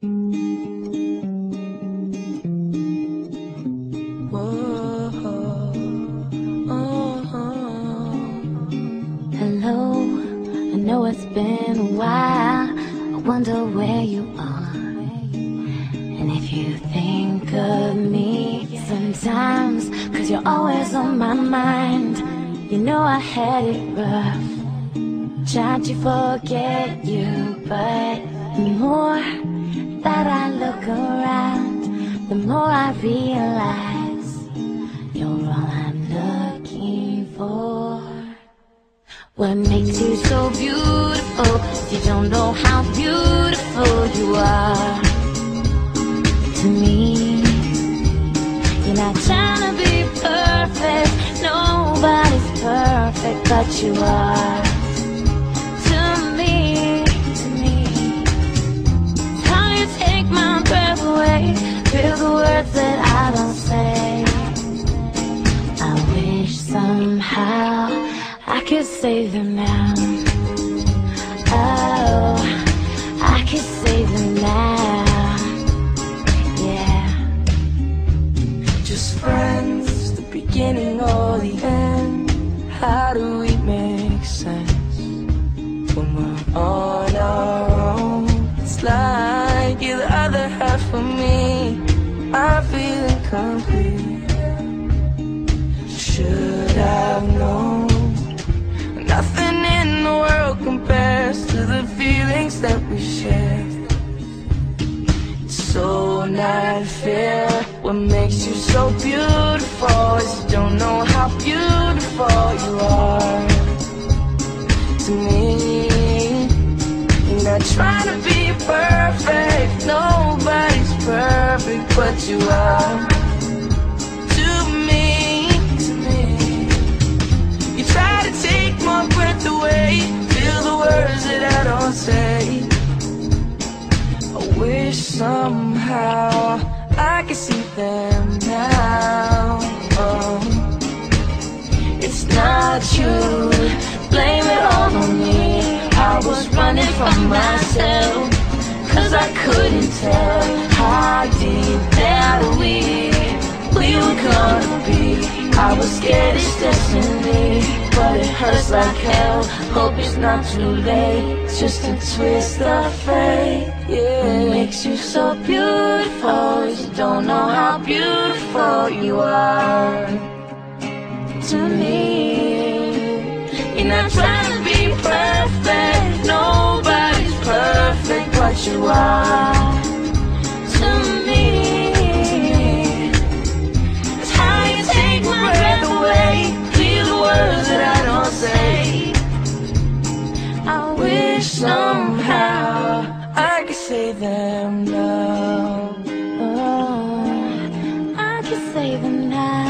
Hello, I know it's been a while. I wonder where you are. And if you think of me sometimes, 'cause you're always on my mind. You know I had it rough, tried to forget you, but the more that I look around, the more I realize you're all I'm looking for. What makes you so beautiful? You don't know how beautiful you are to me. You're not trying to be perfect, nobody's perfect, but you are to me, to me. How you take my breath away, feel the words that I don't say. I wish somehow I could save them now. Oh, I could save them now. Yeah. Just friends, the beginning or the end. How do we make sense when we're on our own? It's like you're the other half of me. I feel incomplete. Should I've known? Nothing in the world compares to the feelings that we share. It's so not fair. What makes you so beautiful is you don't know how beautiful you are to me. You're not trying to be perfect, nobody's perfect, but you are to me, to me. You try to take my breath away, feel the words that I don't say. I wish somehow I could see them now. Oh, it's not you, blame it all on me. I was running from myself, 'cause I couldn't tell how deep that we were gonna be. I was scared it's destiny, but it hurts like hell. Hope it's not too late, it's just a twist of fate. Yeah, what makes you so beautiful is you don't know how beautiful you are to me. You're not trying to be perfect, nobody's perfect, but you are to me. It's how you take my breath away, feel the words that I don't say. I wish somehow I could say them now. Oh, I could save them now.